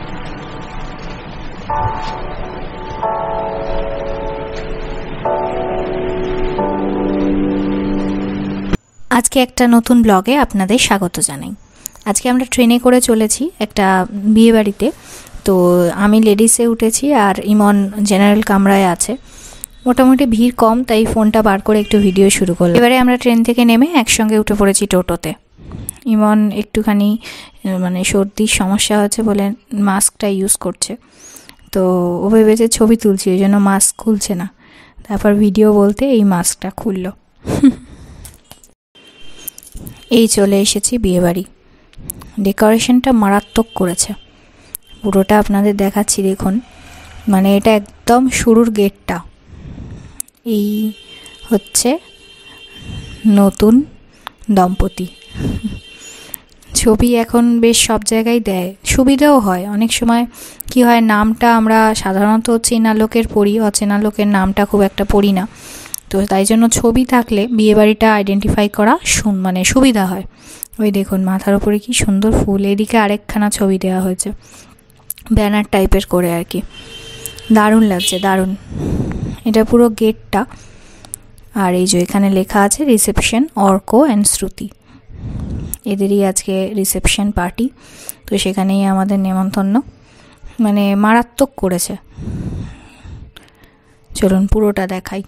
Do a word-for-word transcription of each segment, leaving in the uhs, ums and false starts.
আজকে একটা নতুন ব্লগে আপনাদের স্বাগত জানাই। আজকে আমরা ট্রেনে করে চলেছি একটা বিয়ে বাড়িতে। তো আমি লেডিসে উঠেছি আর ইমন জেনারেল কামরায় আছে। মোটামুটি ভিড় কম, তাই ফোনটা বার করে একটু ভিডিও শুরু করলাম। এবারে আমরা ট্রেন থেকে নেমে একসঙ্গে উঠে পড়েছি টোটোতে। ইমন একটুখানি মানে সর্দির সমস্যা হচ্ছে বলে মাস্কটা ইউজ করছে। তো ও ভেবেছে ছবি তুলছি, ওই জন্য মাস্ক খুলছে না। তারপর ভিডিও বলতে এই মাস্কটা খুললো। এই চলে এসেছি বিয়েবাড়ি। ডেকোরেশনটা মারাত্মক করেছে, পুরোটা আপনাদের দেখাচ্ছি দেখুন। মানে এটা একদম শুরুর গেটটা। এই হচ্ছে নতুন দম্পতি। ছবি এখন বেশ সব জায়গায় দেয়, সুবিধাও হয়। অনেক সময় কি হয়, নামটা আমরা সাধারণত চেনা লোকের পড়ি, অচেনা লোকের নামটা খুব একটা পড়ি না। তো তাই জন্য ছবি থাকলে বিয়েবাড়িটা আইডেন্টিফাই করা শুন মানে সুবিধা হয়। ওই দেখুন মাথার উপরে কি সুন্দর ফুল, এদিকে আরেকখানা ছবি দেওয়া হয়েছে ব্যানার টাইপের করে আর কি। দারুণ লাগছে, দারুণ। এটা পুরো গেটটা। আর এই যে এখানে লেখা আছে রিসেপশন অর্ক অ্যান্ড শ্রুতি। এদেরই আজকে রিসেপশন পার্টি। তো সেখানেই আমাদের নেমন্তন্ন। মানে মারাত্মক করেছে। চলুন পুরোটা দেখাই।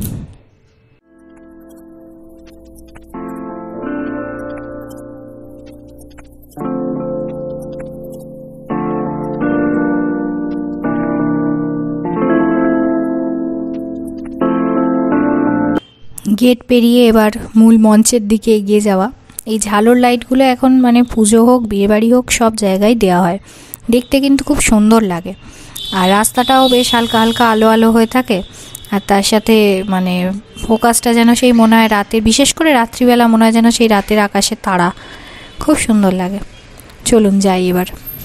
গেট পেরিয়ে এবার মূল মঞ্চের দিকে এগিয়ে যাওয়া। এই ঝালর লাইটগুলো এখন মানে পুজো হোক বিয়েবাড়ি হোক সব জায়গায় দেওয়া হয়, দেখতে কিন্তু খুব সুন্দর লাগে। আর রাস্তাটাও বেশ হালকা হালকা আলো আলো হয়ে থাকে। আর তার সাথে মানে ফোকাসটা যেন সেই মনে হয় রাতের, বিশেষ করে রাত্রিবেলা মনে হয় যেন সেই রাতের আকাশে তারা, খুব সুন্দর লাগে। চলুন যাই এবার।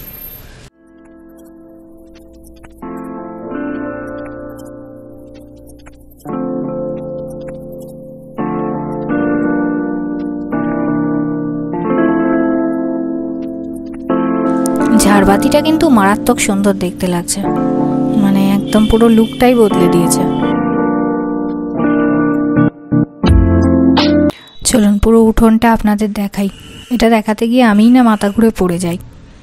ঝাড়বাতিটা কিন্তু মারাত্মক সুন্দর দেখতে লাগছে, মানে একদম পুরো লুকটাই বদলে দিয়েছে। চলুন পুরো উঠোনটা আপনাদের দেখাই। এটা দেখাতে গিয়ে আমিই না মাথা ঘুরে পড়ে যাই।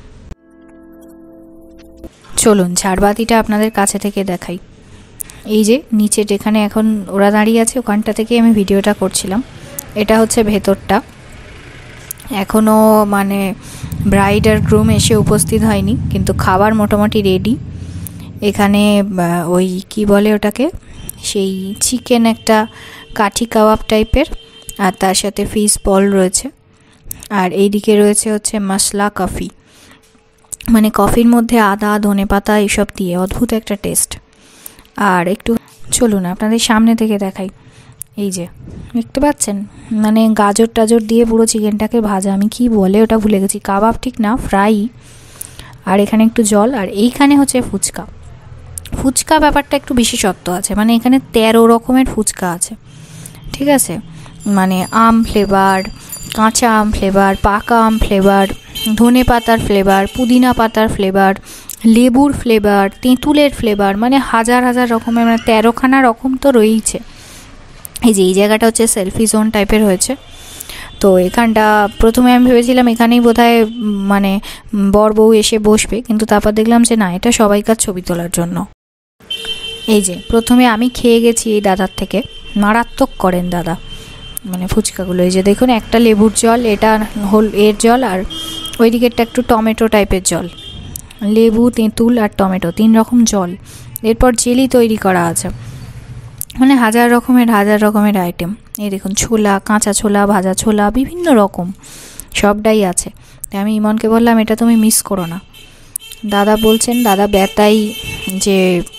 চলুন ঝাড়বাতিটা আপনাদের কাছে থেকে দেখাই। এই যে নিচে যেখানে এখন ওরা দাঁড়িয়ে আছে ওখানটা থেকে আমি ভিডিওটা করছিলাম। এটা হচ্ছে ভেতরটা। এখনও মানে ব্রাইড আর গ্রুম এসে উপস্থিত হয়নি, কিন্তু খাবার মোটামুটি রেডি। এখানে ওই কি বলে ওটাকে, সেই চিকেন একটা কাঠি কাবাব টাইপের, আর তার সাথে ফিশ বল রয়েছে। আর এইদিকে রয়েছে হচ্ছে মশলা কফি, মানে কফির মধ্যে আদা ধনে পাতা এসব দিয়ে অদ্ভুত একটা টেস্ট। আর একটু চলুন আপনাদের সামনে থেকে দেখাই। এই যে দেখতে পাচ্ছেন, মানে গাজর টাজর দিয়ে পুরো চিকেনটাকে ভাজা, আমি কি বলে ওটা ভুলে গেছি, কাবাব ঠিক না, ফ্রাই। আর এখানে একটু জল, আর এইখানে হচ্ছে ফুচকা। ফুচকা ব্যাপারটা একটু বিশেষত্ব আছে, মানে এখানে তেরো রকমের ফুচকা আছে, ঠিক আছে। মানে আম ফ্লেভার, কাঁচা আম ফ্লেভার, পাকা আম ফ্লেভার, ধনে পাতার ফ্লেভার, পুদিনা পাতার ফ্লেভার, লেবুর ফ্লেভার, তেঁতুলের ফ্লেভার, মানে হাজার হাজার রকমের, মানে তেরোখানা রকম তো রয়েইছে। এই যে এই জায়গাটা হচ্ছে সেলফি জোন টাইপের হয়েছে। তো এখানটা প্রথমে আমি ভেবেছিলাম এখানেই বোধহয় মানে বর বউ এসে বসবে, কিন্তু তারপর দেখলাম যে না, এটা সবাইকার ছবি তোলার জন্য। এই যে প্রথমে আমি খেয়ে গেছি এই দাদার থেকে, মারাত্মক করেন দাদা মানে ফুচকাগুলো। এই যে দেখুন একটা লেবুর জল, এটা হোল এর জল, আর ওই দিকেরটা একটু টমেটো টাইপের জল। লেবু তেঁতুল আর টমেটো তিন রকম জল। এরপর জেলি তৈরি করা আছে, মানে হাজার রকমের হাজার রকমের আইটেম। এই দেখুন ছোলা, কাঁচা ছোলা, ভাজা ছোলা, বিভিন্ন রকম সবটাই আছে। তাই আমি ইমনকে বললাম এটা তুমি মিস করো না। দাদা বলছেন, দাদা বেতাই যে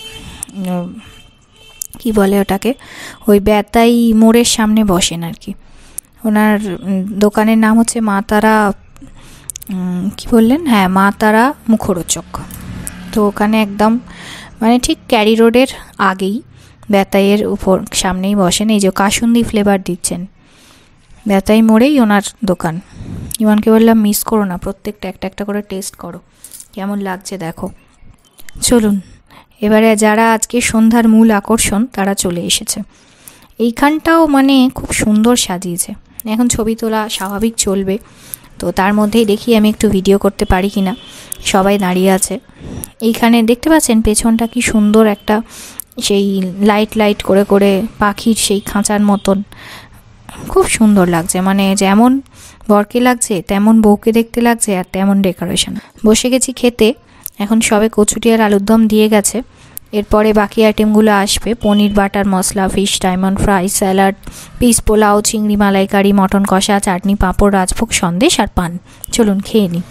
কি বলে ওটাকে, ওই বেতাই মোড়ের সামনে বসেন আর কি। ওনার দোকানের নাম হচ্ছে মা তারা, কি বললেন, হ্যাঁ মা তারা মুখরোচক। তো ওখানে একদম মানে ঠিক ক্যারি রোডের আগেই বেতাইয়ের উপর সামনেই বসেন। এই যে কাসুন্দি ফ্লেভার দিচ্ছেন, বেতাই মোড়েই ওনার দোকান। ইমনকে বললাম মিস করো না, প্রত্যেকটা একটা একটা করে টেস্ট করো। কেমন লাগছে দেখো। চলুন এবারে যারা আজকে সন্ধ্যার মূল আকর্ষণ তারা চলে এসেছে। এইখানটাও মানে খুব সুন্দর সাজিয়েছে। এখন ছবি তোলা স্বাভাবিক চলবে, তো তার মধ্যেই দেখি আমি একটু ভিডিও করতে পারি কি না। সবাই দাঁড়িয়ে আছে এইখানে, দেখতে পাচ্ছেন পেছনটা কি সুন্দর একটা সেই লাইট লাইট করে করে পাখির সেই খাঁচার মতন, খুব সুন্দর লাগছে। মানে যেমন বরকে লাগছে তেমন বউকে দেখতে লাগছে, আর তেমন ডেকোরেশন। বসে গেছি খেতে, এখন সবে কচুটি আর আলুর দম দিয়ে গেছে। এরপরে বাকি আইটেমগুলো আসবে, paneer butter masala, fish diamond fry, salad, peas pulao, চিংড়ি মালাইকারি, মটন কষা, চাটনি, পাঁপড়, রাজভোগ, সন্দেশ আর পান। চলুন খেয়ে নিই।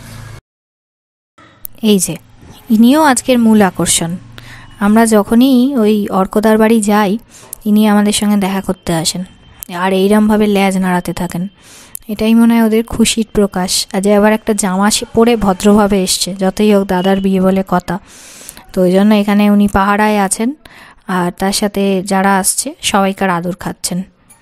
এই যে ইনিও আজকের মূল আকর্ষণ। আমরা যখনই ওই অর্কদার বাড়ি যাই ইনি আমাদের সঙ্গে দেখা করতে আসেন, আর এইরমভাবে ল্যাজ নাড়াতে থাকেন। এটাই মনে হয় ওদের খুশির প্রকাশ। আজ আবার একটা জামা পরে ভদ্রভাবে এসছে, যতই হোক দাদার বিয়ে বলে কথা। তো ওই জন্য এখানে উনি পাহারায় আছেন, আর তার সাথে যারা আসছে সবাইকার আদর খাচ্ছেন।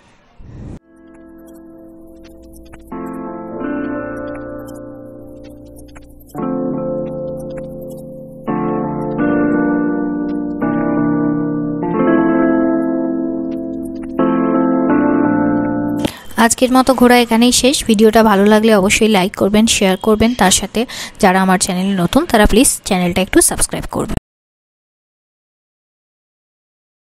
আজকের মতো ঘোরা এখানেই শেষ। ভিডিওটা ভালো লাগলে অবশ্যই লাইক করবেন, শেয়ার করবেন। তার সাথে যারা আমার চ্যানেলে নতুন তারা প্লিজ চ্যানেলটা একটু সাবস্ক্রাইব করবেন।